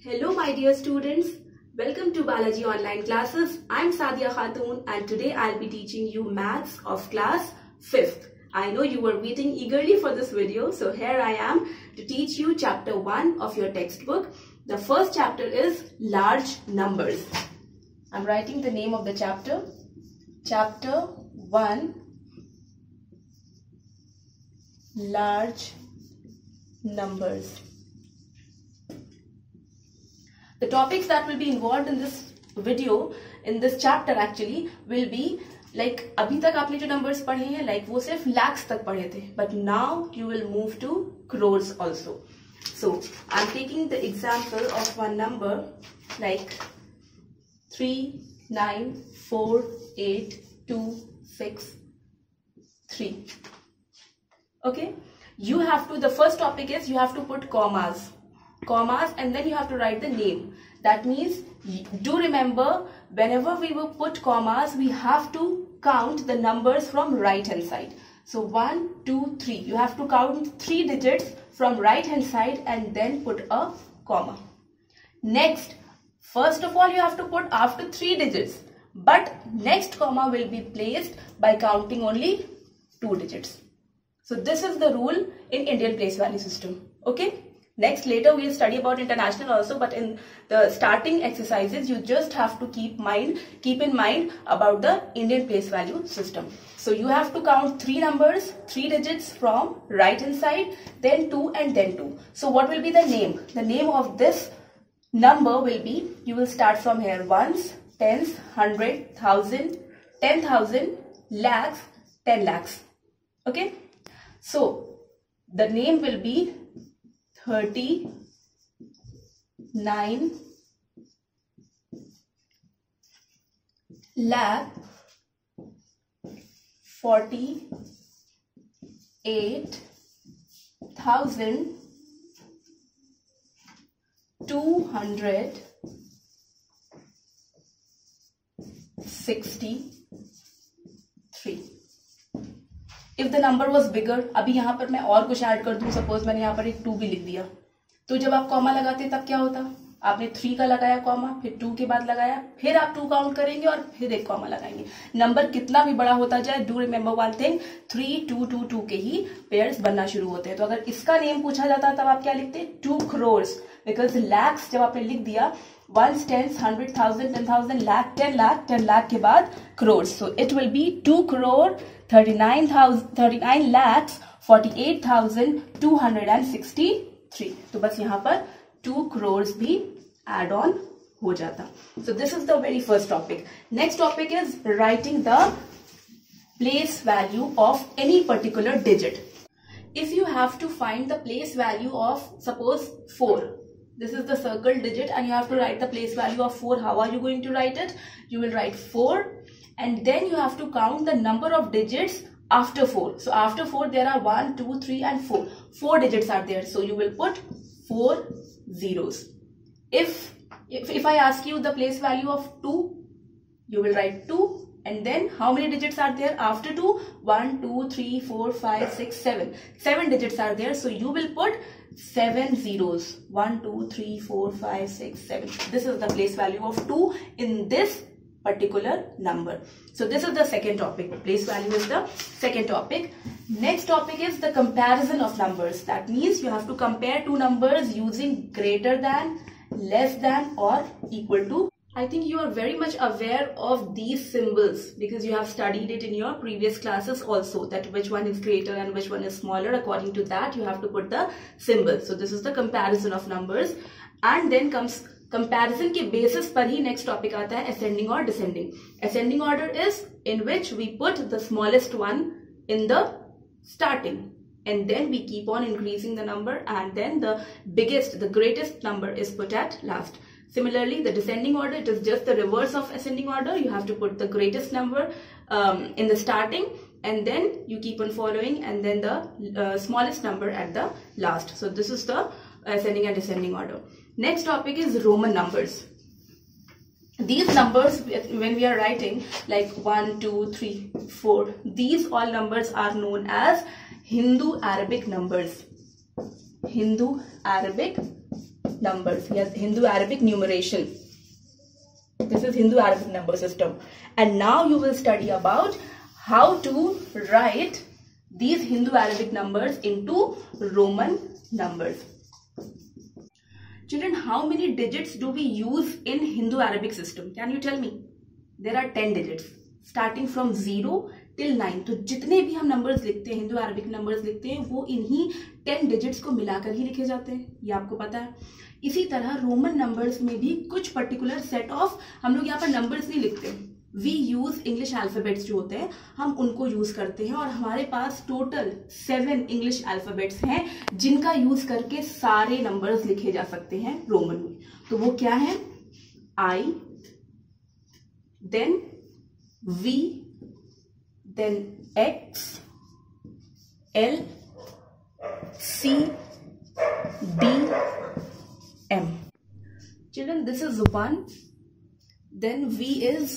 Hello my dear students, welcome to Balaji Online Classes. I'm Sadia Khatoon and today I'll be teaching you maths of class 5th. I know you were waiting eagerly for this video, so here I am to teach you chapter 1 of your textbook. The first chapter is large numbers. I'm writing the name of the chapter. Chapter 1, large numbers. The topics that will be involved in this video, in this chapter actually, will be like अभी तक आपने जो numbers पढ़े हैं, like वो सिर्फ lakhs तक पढ़े थे, but now you will move to crores also. So I'm taking the example of one number like 3948263. Okay, you have to, the first topic is you have to put commas, and then you have to write the name. That means, do remember, whenever we will put commas, we have to count the numbers from right hand side. So 1, 2, 3. You have to count 3 digits from right hand side and then put a comma. Next, first of all, you have to put after 3 digits. But next comma will be placed by counting only 2 digits. So this is the rule in Indian place value system. Okay. Next, later we'll study about international also, but in the starting exercises, you just have to keep in mind about the Indian place value system. So you have to count 3 numbers, 3 digits from right hand side, then 2 and then 2. So what will be the name? The name of this number will be, you will start from here, ones, tens, 100, 1000, 10,000, lakhs, 10 lakhs. Okay. So the name will be 39 lakh 48,263. If the number was bigger, अभी यहाँ पर मैं और कुछ add कर दूँ, suppose मैंने यहाँ पर एक 2 भी लिख दिया, तो जब आप कॉमा लगाते तब क्या होता? आपने 3 का लगाया कॉमा, फिर 2 के बाद लगाया, फिर आप 2 काउंट करेंगे और फिर एक कॉमा लगाएंगे. नंबर कितना भी बड़ा होता जाए, डू रिमेम्बर वन थिंग, 3, 2, 2, 2 के ही पेयर्स बनना शुरू होते हैं. तो अगर इसका नेम पूछा जाता तब आप क्या लिखते? 2 crores, बिकॉज लैक्स जब आपने लिख दिया, ones, tens, 100,000, 10,000, lakh, 10 lakh, 10 lakh के बाद crores. So it will be 2 crore 39 lakhs 48,263. तो बस यहाँ पर 2 crores भी add on हो जाता. So this is the very first topic. Next topic is writing the place value of any particular digit. If you have to find the place value of, suppose 4. This is the circle digit and you have to write the place value of 4. How are you going to write it? You will write 4 and then you have to count the number of digits after 4. So after 4 there are 1, 2, 3 and 4. 4 digits are there. So you will put 4 zeros. If I ask you the place value of 2, you will write 2 and then how many digits are there after 2? 1, 2, 3, 4, 5, 6, 7. 7 digits are there. So you will put 7 zeros. 1, 2, 3, 4, 5, 6, 7. This is the place value of 2 in this particular number. So this is the second topic. Place value is the second topic. Next topic is the comparison of numbers. That means you have to compare two numbers using greater than, less than or equal to. I think you are very much aware of these symbols because you have studied it in your previous classes also, that which one is greater and which one is smaller. According to that, you have to put the symbol. So this is the comparison of numbers. And then comes comparison के basis पर ही next topic आता है ascending or descending. Ascending order is in which we put the smallest one in the starting and then we keep on increasing the number and then the biggest, the greatest number is put at last. Similarly, the descending order, it is just the reverse of ascending order. You have to put the greatest number in the starting and then you keep on following and then the smallest number at the last. So this is the ascending and descending order. Next topic is Roman numbers. These numbers, when we are writing like 1, 2, 3, 4, these all numbers are known as Hindu Arabic numbers. Hindu Arabic numbers. Yes, Hindu-Arabic numeration. This is Hindu-Arabic number system. And now you will study about how to write these Hindu-Arabic numbers into Roman numbers. Children, how many digits do we use in Hindu-Arabic system? Can you tell me? There are 10 digits starting from 0 till 9. तो जितने भी हम numbers लिखते हैं, Hindu Arabic numbers लिखते हैं, वो इन्हीं 10 डिजिट्स को मिलाकर ही लिखे जाते हैं, ये आपको पता है. इसी तरह रोमन नंबर्स में भी कुछ पर्टिकुलर सेट ऑफ, हम लोग यहाँ पर नंबर्स नहीं लिखते, वी यूज इंग्लिश अल्फाबेट्स जो होते हैं हम उनको यूज करते हैं. और हमारे पास टोटल 7 इंग्लिश अल्फाबेट्स हैं जिनका यूज करके सारे नंबर्स लिखे जा सकते हैं रोमन में. तो वो क्या है? I, then V, then X, L, C, D, M. Children, this is 1, then V is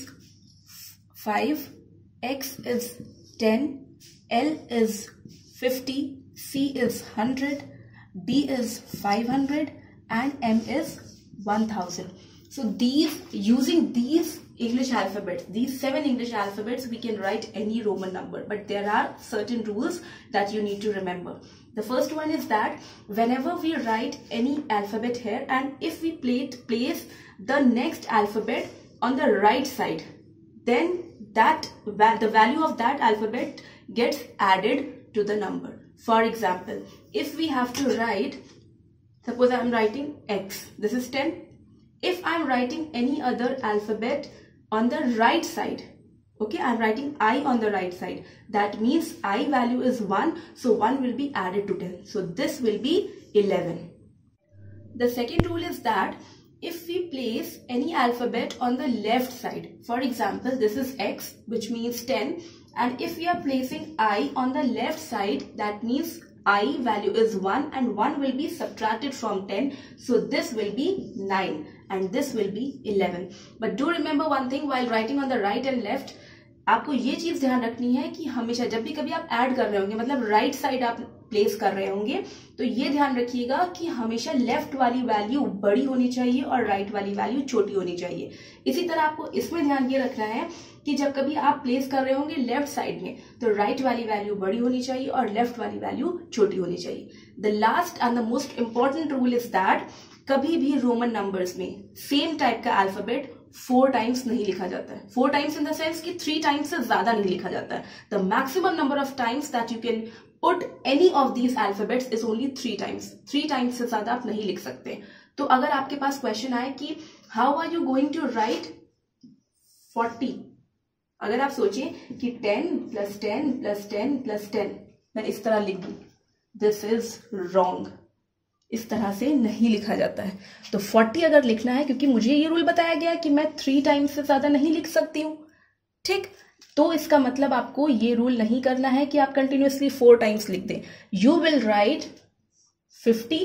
5, X is 10, L is 50, C is 100, D is 500 and M is 1000. So using these English alphabets, these 7 English alphabets, we can write any Roman number, but there are certain rules that you need to remember. The first one is that whenever we write any alphabet here, and if we place the next alphabet on the right side, then the value of that alphabet gets added to the number. For example, if we have to write, suppose I am writing X, this is 10. If I am writing any other alphabet on the right side, okay, I am writing I on the right side, that means I value is 1, so 1 will be added to 10. So this will be 11. The second rule is that if we place any alphabet on the left side, for example, this is X, which means 10, and if we are placing I on the left side, that means I value is 1 and 1 will be subtracted from 10, so this will be 9 and this will be 11. But do remember one thing, while writing on the right and left, आपको ये चीज ध्यान रखनी है कि हमेशा जब भी कभी आप ऐड कर रहे होंगे, मतलब राइट साइड आप प्लेस कर रहे होंगे, तो ये ध्यान रखिएगा कि हमेशा लेफ्ट वाली वैल्यू बड़ी होनी चाहिए और राइट वाली वैल्यू छोटी होनी चाहिए. इसी तरह आपको इसमें ध्यान ये रखना है कि जब कभी आप प्लेस कर रहे होंगे लेफ्ट साइड में, तो राइट वाली वैल्यू बड़ी होनी चाहिए और लेफ्ट वाली वैल्यू छोटी होनी चाहिए. The last and the most important rule is that कभी भी रोमन नंबर्स में सेम टाइप का अल्फाबेट 4 टाइम्स नहीं लिखा जाता है. 4 टाइम्स इन द सेंस कि 3 टाइम्स से ज्यादा नहीं लिखा जाता है. The maximum number of times that you can put any of these alphabets is only 3 times. 3 times से ज्यादा आप नहीं लिख सकते. तो अगर आपके पास क्वेश्चन आए कि how are you going to write 40, अगर आप सोचिए कि 10 + 10 + 10 + 10 मैं इस तरह लिख दूं, दिस इज रॉन्ग. इस तरह से नहीं लिखा जाता है. तो 40 अगर लिखना है, क्योंकि मुझे ये रूल बताया गया कि मैं 3 टाइम्स से ज्यादा नहीं लिख सकती हूं, ठीक, तो इसका मतलब आपको ये रूल नहीं करना है कि आप कंटिन्यूअसली 4 टाइम्स लिख दें. यू विल राइट 50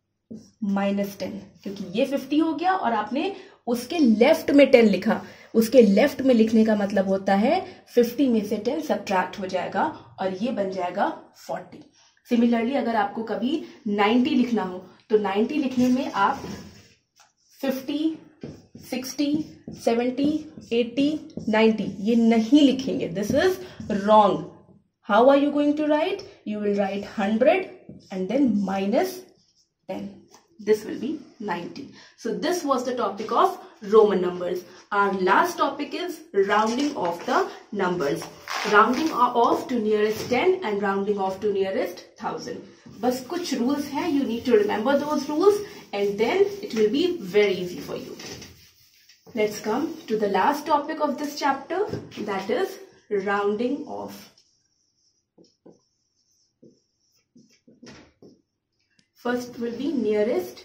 - 10, क्योंकि ये 50 हो गया और आपने उसके लेफ्ट में 10 लिखा. उसके लेफ्ट में लिखने का मतलब होता है 50 में से 10 सब्ट्रैक्ट हो जाएगा और ये बन जाएगा 40. सिमिलरली अगर आपको कभी 90 लिखना हो, तो 90 लिखने में आप 50, 60, 70, 80, 90 ये नहीं लिखेंगे. This is wrong. How are you going to write? You will write 100 and then -10. This will be 90. So this was the topic of Roman numbers. Our last topic is rounding off the numbers. Rounding off to nearest 10 and rounding off to nearest 1000. बस कुछ rules हैं. You need to remember those rules and then it will be very easy for you. Let's come to the last topic of this chapter, that is rounding off. First will be nearest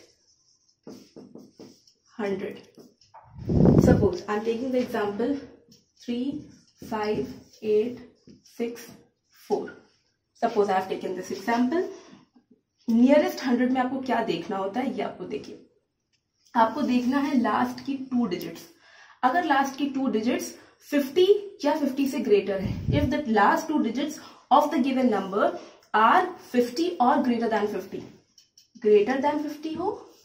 100. Suppose I am taking the example 3, 5, 8, 6, 4. Suppose I have taken this example. Nearest 100 में आपको क्या देखना होता है, ये आपको देखिए. आपको देखना है लास्ट की 2 डिजिट्स. अगर लास्ट की 2 डिजिट्स 50 या 50 से ग्रेटर है, if the last 2 digits of the given number are 50 और ग्रेटर देन 50, ग्रेटर देन 50 हो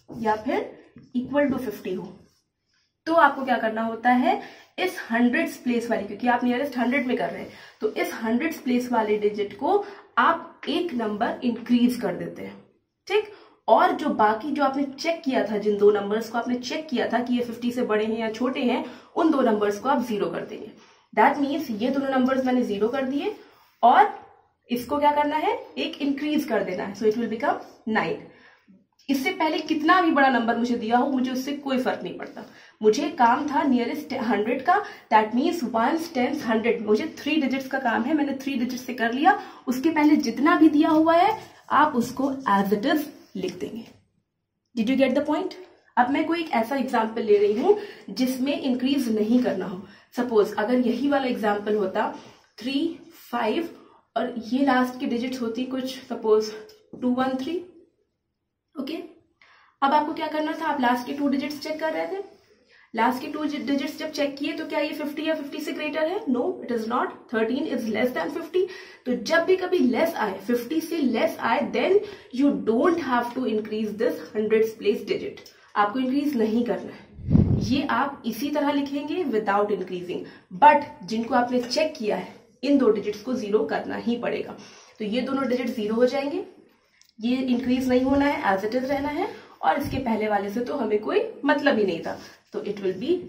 या फिर इक्वल टू 50 हो, तो आपको क्या करना होता है, इस 100 प्लेस वाली, क्योंकि आप नियरेस्ट 100 में कर रहे हैं, तो इस 100 प्लेस वाले डिजिट को आप एक नंबर इंक्रीज कर देते हैं, ठीक। और जो बाकी जो आपने चेक किया था, जिन दो नंबर्स को आपने चेक किया था कि ये 50 से बड़े हैं या छोटे हैं, उन दो नंबर्स को आप 0 कर देंगे। दैट मीन्स ये दोनों नंबर्स मैंने 0 कर दिए और इसको क्या करना है, एक इंक्रीज कर देना है, सो इट विल बिकम 9। इससे पहले कितना भी बड़ा नंबर मुझे दिया हो, मुझे उससे कोई फर्क नहीं पड़ता, मुझे काम था नियरेस्ट 100 का। दैट मीन्स 1 10 100, मुझे 3 डिजिट्स का काम है, मैंने 3 डिजिट से कर लिया। उसके पहले जितना भी दिया हुआ है आप उसको एज इट इज लिख देंगे। Did you get the point? अब मैं कोई एक ऐसा एग्जाम्पल ले रही हूं जिसमें इंक्रीज नहीं करना हो। सपोज अगर यही वाला एग्जाम्पल होता 3 5 और ये लास्ट की डिजिट्स होती कुछ सपोज 2 1 3, ओके। अब आपको क्या करना था, आप लास्ट के 2 डिजिट्स चेक कर रहे थे, लास्ट के 2 डिजिट्स जब चेक किए तो क्या ये 50 या 50 से ग्रेटर है? No, it is not. 13 is less than 50। तो जब भी कभी लेस आए, 50 से लेस आए, then you don't have to increase this 100 place digit, आपको इंक्रीज नहीं करना है, ये आप इसी तरह लिखेंगे विदाउट इंक्रीजिंग। बट जिनको आपने चेक किया है इन 2 डिजिट्स को 0 करना ही पड़ेगा, तो ये दोनों डिजिट 0 हो जाएंगे, ये इंक्रीज नहीं होना है, एज इट इज रहना है, और इसके पहले वाले से तो हमें कोई मतलब ही नहीं था, तो it will be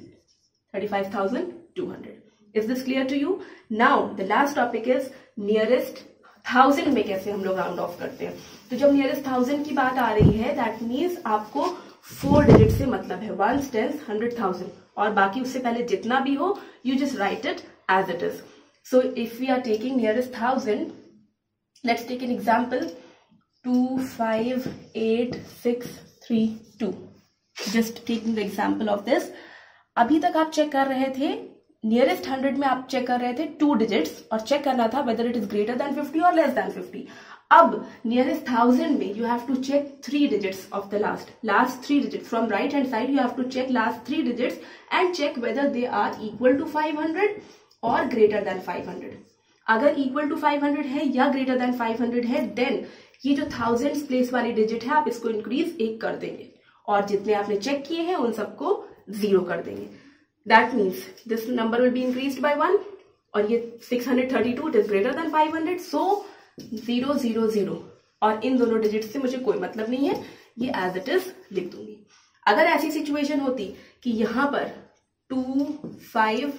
35,200। Is this clear to you? Now the last topic is nearest 1000 में कैसे हम लोग राउंड ऑफ करते हैं। तो जब नियरेस्ट 1000 की बात आ रही है, दैट मीन्स आपको 4 डिजिट से मतलब है, 1 10 100 1000, और बाकी उससे पहले जितना भी हो you just write it as it is. So if we are taking nearest 1000, let's take an example 2 5 8 6 3 2। Just taking the example of this. अभी तक आप चेक कर रहे थे नियरेस्ट 100 में, आप चेक कर रहे थे 2 डिजिट्स और चेक करना था whether it is greater than 50 और लेस देन 50। अब नियरेस्ट 1000 में you have to check 3 digits of the last 3 digits from right hand side, you have to check last 3 digits and check whether they are equal to 500 और greater than 500। अगर equal to 500 है या greater than 500 है, then ये जो 1000 place वाली digit है आप इसको इंक्रीज 1 कर देंगे और जितने आपने चेक किए हैं उन सबको 0 कर देंगे। That means this number will be increased by 1 और ये 632 it is greater than 500, so 0 0 0, और इन दोनों डिजिट से मुझे कोई मतलब नहीं है, ये एज इट इज लिख दूंगी। अगर ऐसी सिचुएशन होती कि यहां पर 2 5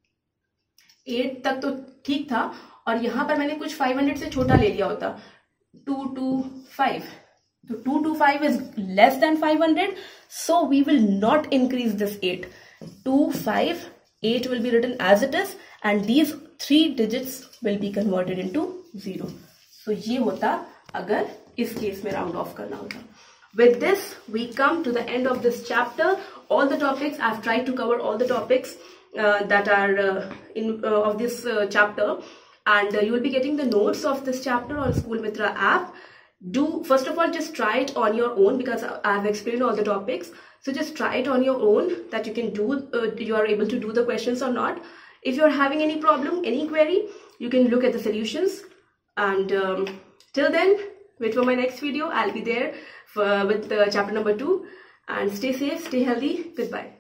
8 तक तो ठीक था और यहां पर मैंने कुछ 500 से छोटा ले लिया होता, 2 2 5, तो 2 2 5 is less than 500, so we will not increase this 8. 2 5 8 will be written as it is and these 3 digits will be converted into 0. So ये होता अगर इस केस में राउंड ऑफ करना होता। With this we come to the end of this chapter. All the topics I've tried to cover, all the topics that are of this chapter, and you will be getting the notes of this chapter on School Mitra app. Do first of all just try it on your own because I have explained all the topics. So just try it on your own that you can do, you are able to do the questions or not. If you are having any problem, any query, you can look at the solutions. And till then, wait for my next video. I'll be there with chapter number 2. And stay safe, stay healthy. Goodbye.